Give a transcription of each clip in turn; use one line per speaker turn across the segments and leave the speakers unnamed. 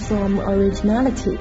from originality.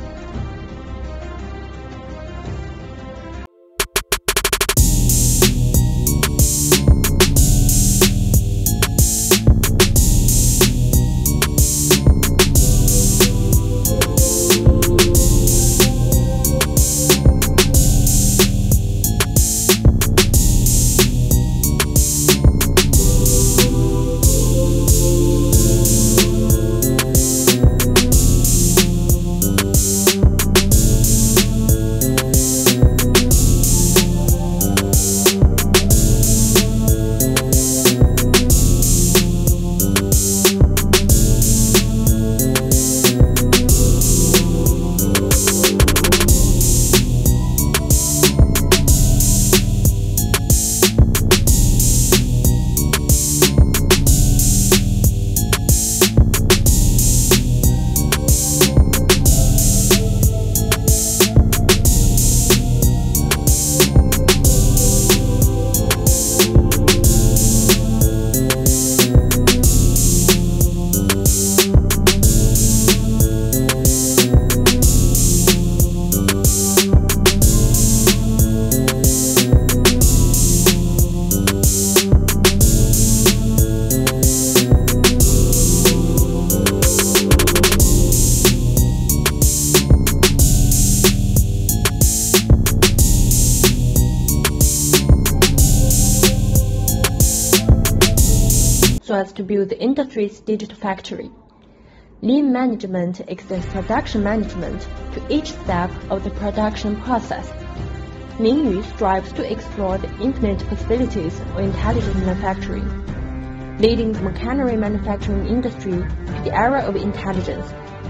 So as to build the industry's digital factory. Lean management extends production management to each step of the production process. Mingyu strives to explore the infinite possibilities of intelligent manufacturing, leading the machinery manufacturing industry to the era of intelligence.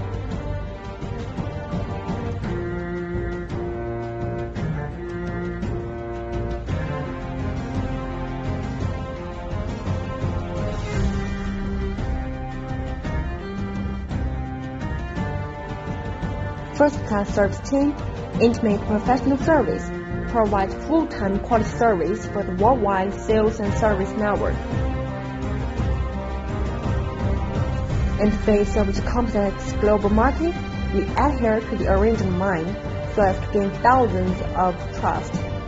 First-class service team, intimate professional service, provides full-time quality service for the worldwide sales and service network. In the face of the complex global market, we adhere to the original mind so as to gain thousands of trust.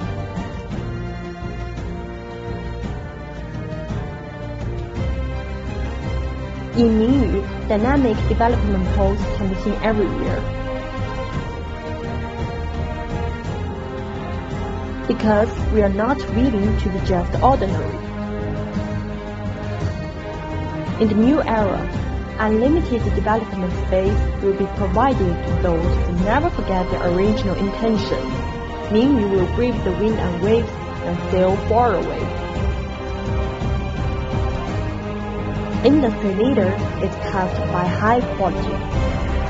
In Mingyu, dynamic development poles can be seen everywhere. Because we are not willing to be just ordinary. In the new era, unlimited development space will be provided to those who never forget their original intention. Mingyu will brave the wind and waves and sail far away. Industry leader is cast by high quality.